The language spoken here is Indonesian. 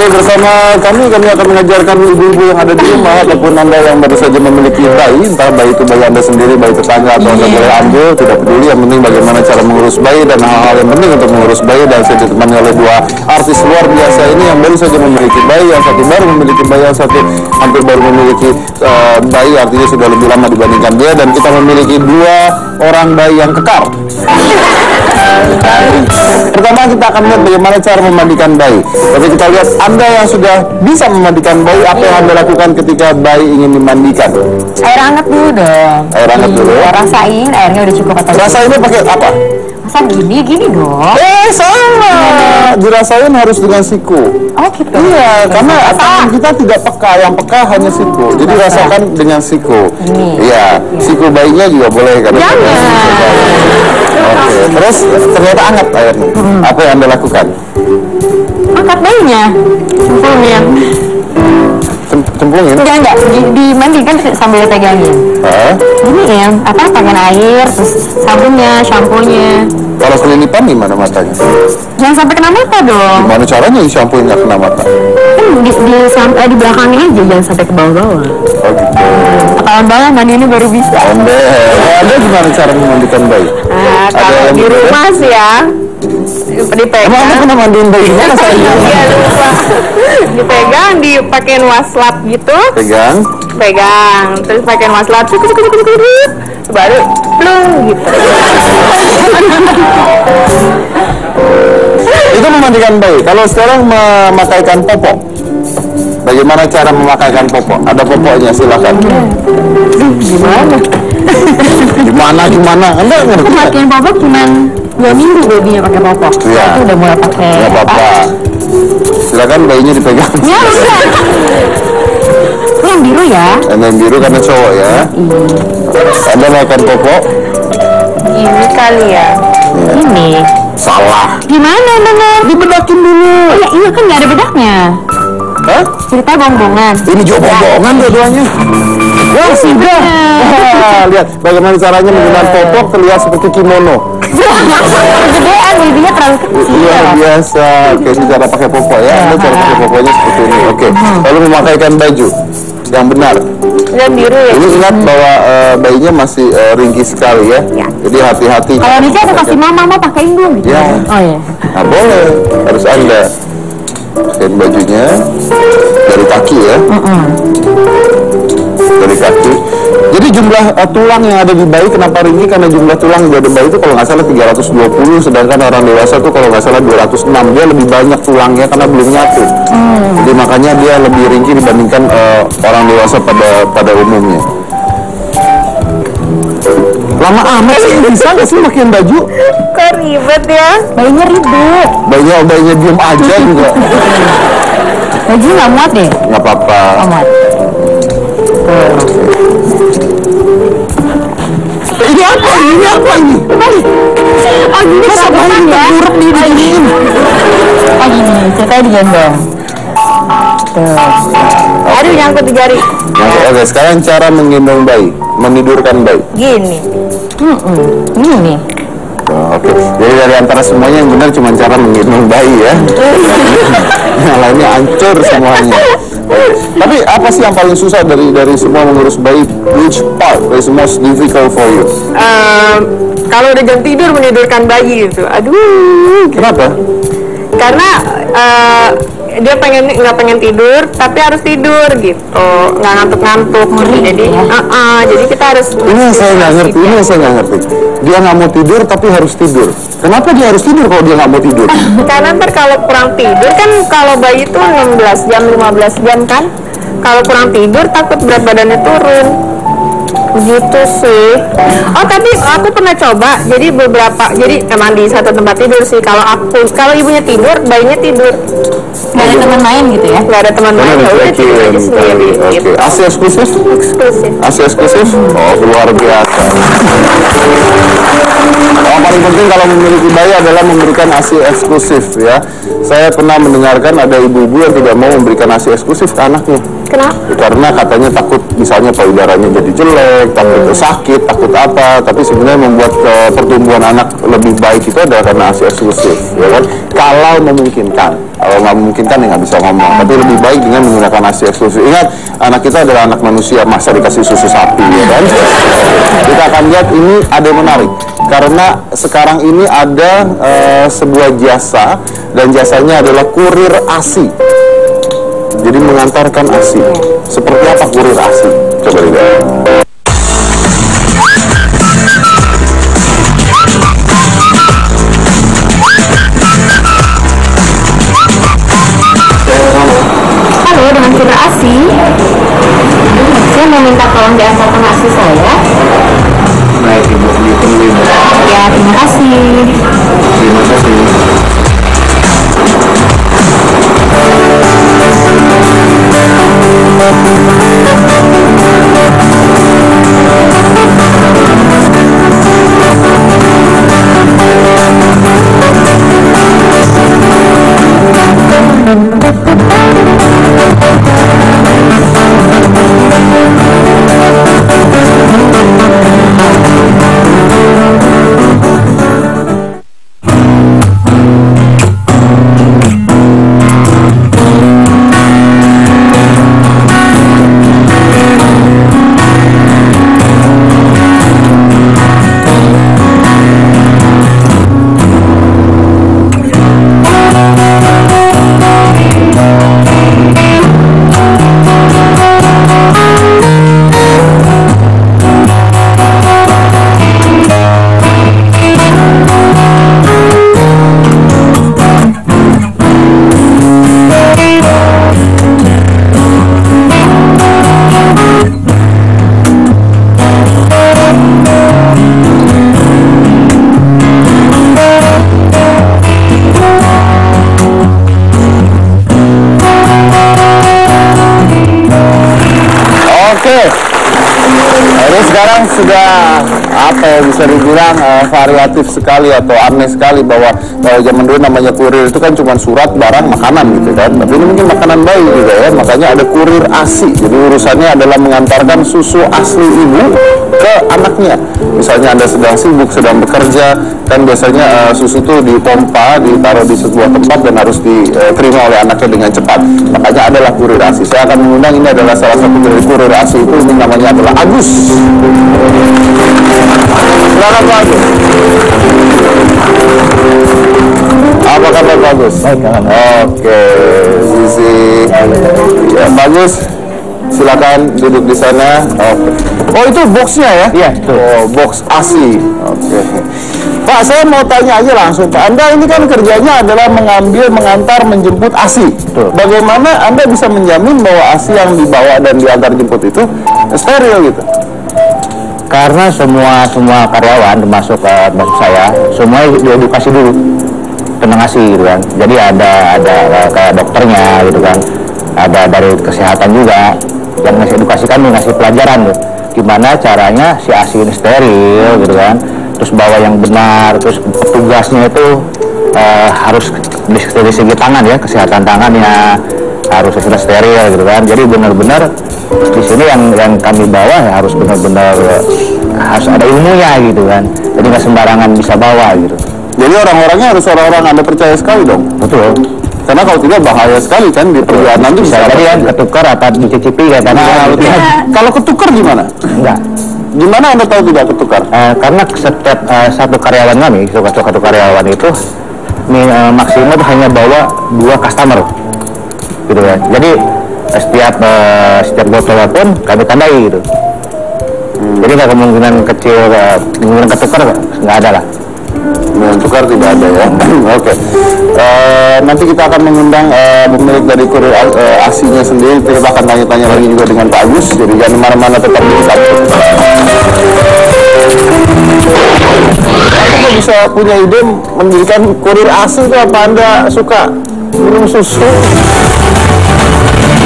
Oke, bersama kami akan mengajarkan ibu-ibu yang ada di rumah ataupun Anda yang baru saja memiliki bayi, entah bayi itu bayi Anda sendiri, bayi tetangga atau Anda boleh ambil, tidak peduli, yang penting bagaimana cara mengurus bayi dan hal-hal yang penting untuk mengurus bayi. Dan saya ditemani oleh dua artis luar biasa ini yang baru saja memiliki bayi, yang satu baru memiliki bayi, yang satu hampir baru memiliki bayi, artinya sudah lebih lama dibandingkan dia, dan kita memiliki dua orang bayi yang kekar. Pertama kita akan lihat bagaimana cara memandikan bayi. Tapi kita lihat Anda yang sudah bisa memandikan bayi, apa yang Anda lakukan ketika bayi ingin dimandikan? Air hangat dulu dong. Air hangat dulu. Rasain airnya udah cukup atau rasainnya pakai apa? masa gini dong. Salah. Dirasain harus dengan siku. Oh gitu. Iya, karena tangan kita tidak peka, yang peka hanya siku. Jadi rasakan dengan siku. Iya, siku bayinya juga boleh kan? Oke, terus ternyata hangat airnya. Apa yang Anda lakukan? Angkat bayinya. Cemplungin. Cemplungin? Enggak, dimandikan sambil pegangin. Gini ya, pakai air, terus sabunnya, shampoo-nya. Kalau kelilipan gimana matanya? Jangan sampai kena mata dong. Gimana caranya shampoo nggak kena mata? Kan di belakangnya aja, jangan sampai ke bawah-bawah. Oh gitu. Ketahuan banget mandi ini baru bisa. Anda gimana cara memandikan bayi? Nah, kalau di rumah sih ya, dipegang. Emang Anda pernah mandiin bayi gimana saya? Iya, lupa. Dipegang, dipakein waslap gitu. Pegang, terus pakein waslap, baru plung gitu. Itu memandikan bayi. Kalau sekarang memakaikan popok, bagaimana cara memakaikan popok? Ada popoknya, silakan. Gimana? Anda ngerti? Pakein popok cuma 2 minggu babynya pakai popok. Iya. Itu udah mulai pakai. Nggak apa-apa. Silakan bayinya dipegang. Ya udah. Yang biru ya? Yang biru karena cowok ya. Anda makan popok? Ini kali ya. Ini. Salah. Gimana bener? Dibedakin dulu. Oh, iya kan nggak ada bedaknya. Hah? Cerita bongbongan. Ini juga bongbongan dua-duanya. Wah, sudah. Lihat bagaimana caranya menggunakan popok terlihat seperti kimono. Kegedean, babynya terlalu kecil. Luar biasa. Oke, ini cara pakai popok ya. Anda cara pakai popoknya seperti ini. Oke. Lalu memakaikan baju yang benar. Yang biru ya. Ini ingat bahwa bayinya masih ringkih sekali ya. Jadi hati-hati. Kalau Nica aku kasih mama pakein dulu gitu. Ya. Oh iya. Nah, boleh. Harus Anda kain bajunya dari kaki ya. Dari kaki. Jadi jumlah tulang yang ada di bayi kenapa ringkih? Karena jumlah tulang di bayi itu kalau nggak salah 320, sedangkan orang dewasa itu kalau nggak salah 206. Dia lebih banyak tulangnya karena belum nyatu. Jadi makanya dia lebih ringkih dibandingkan orang dewasa pada umumnya. Lama amat sih, bisa nggak sih pakein baju? Kok ribet ya? Bayinya ribet. Bayinya diem aja juga. Baju nggak muat deh? Nggak apa-apa. Nggak muat. Ini apa? Oh gini sabaran ya? Buruk diginiin. Oh gini, ceritanya digendong. Tuh. Aduh nyangkut di jari. Oke, sekarang cara menggendong bayi, menidurkan bayi. Gini. Gini. Oke, jadi dari antara semuanya yang benar cuma cara menggendong bayi ya. Yang lainnya hancur semuanya. Tapi apa sih yang paling susah dari semua mengurus bayi? Which part is most difficult for you? Kalau udah jam tidur menidurkan bayi itu, aduh. Kenapa? Karena dia nggak pengen tidur, tapi harus tidur gitu, nggak ngantuk-ngantuk. Jadi, jadi kita harus. Ini yang saya nggak ngerti. Dia nggak mau tidur tapi harus tidur. Kenapa dia harus tidur kalau dia nggak mau tidur? Karena ntar kalau kurang tidur kan, kalau bayi itu 16 jam, 15 jam kan. Kalau kurang tidur takut berat badannya turun. Gitu sih. Oh tapi aku pernah coba. Jadi emang di satu tempat tidur sih. Kalau ibunya tidur, bayinya tidur. Nggak ada teman main gitu ya? Nggak ada teman main. Udah tidur aja sendiri. Gitu. AC eksklusif? AC eksklusif? Oh luar biasa. Yang paling penting kalau memiliki bayi adalah memberikan ASI eksklusif ya. Saya pernah mendengarkan ada ibu-ibu yang tidak mau memberikan ASI eksklusif ke anaknya. Kenapa? Karena katanya takut misalnya payudaranya jadi jelek, takut sakit, takut apa, tapi sebenarnya membuat pertumbuhan anak lebih baik itu adalah karena ASI eksklusif, ya kan? Kalau memungkinkan, kalau nggak memungkinkan ya nggak bisa ngomong, tapi lebih baik dengan menggunakan ASI eksklusif. Ingat, anak kita adalah anak manusia, masa dikasih susu sapi, ya kan? Kita akan lihat ini ada yang menarik, karena sekarang ini ada sebuah jasa, dan jasanya adalah kurir ASI. Jadi mengantarkan ASI. Seperti apa kurir ASI? Coba lihat. Halo, dengan kurir ASI. Saya mau minta tolong diantarkan ASI saya. Baik, Ibu, ditungguin. Ya, terima kasih. Terima kasih. Ini sekarang sudah apa ya, bisa dibilang variatif sekali atau aneh sekali, bahwa zaman dulu namanya kurir itu kan cuma surat, barang, makanan gitu kan, tapi ini mungkin makanan bayi juga ya, makanya ada kurir ASI. Jadi urusannya adalah mengantarkan susu asli ibu ke anaknya. Misalnya Anda sedang sibuk, sedang bekerja, kan biasanya susu itu dipompa, ditaruh di sebuah tempat dan harus diterima oleh anaknya dengan cepat. Makanya adalah kurir ASI. Saya akan mengundang, ini adalah salah satu dari kurir ASI itu, ini namanya adalah Agus. Selamat Pak Agus. Apa kabar Pak Agus? Baik, Oke, Sisi. Ya, Pak Agus, silakan duduk di sana. Oke. Oh, itu boxnya ya? Iya, betul. Oh, box ASI. Oke. Pak, saya mau tanya aja langsung, Pak. Anda ini kan kerjanya adalah mengambil, mengantar, menjemput ASI. Betul. Bagaimana Anda bisa menjamin bahwa ASI yang dibawa dan diantar jemput itu steril gitu? Karena semua karyawan termasuk saya, semua diedukasi dulu tentang ASI gitu kan. Jadi ada kayak dokternya gitu kan, ada dari kesehatan juga yang ngasih edukasi kami, ngasih pelajaran tuh gimana caranya si ASI ini steril gitu kan, terus bawa yang benar, terus tugasnya itu harus dari segi tangan ya, kesehatan tangannya harus sudah steril gitu kan. Jadi benar-benar di sini yang kami bawa ya harus benar-benar harus ada ilmunya gitu kan. Jadi nggak sembarangan bisa bawa gitu. Jadi orang-orangnya harus orang-orang Anda percaya sekali dong. Betul. Karena kalau tidak bahaya sekali kan di perjalanan itu Bisa jadi yang ketukar atau dicicipi ya karena Kalau ketukar gimana? enggak. Gimana Anda tahu tidak ketukar? Karena setiap satu karyawan kami, satu karyawan itu maksimal hanya bawa 2 customer gitu kan. Jadi setiap botol pun kami tandai gitu. Jadi nggak kemungkinan kecil, kemungkinan ketukar nggak ada lah. Tukar tidak ada ya. Oke. Nanti kita akan mengundang pemilik dari kurir ASI-nya sendiri. Kita akan tanya-tanya lagi juga dengan Pak Agus. Jadi jangan mana-mana, tetap di Sabtu. Anda bisa punya ide mendirikan kurir ASI itu apa? Anda suka minum susu?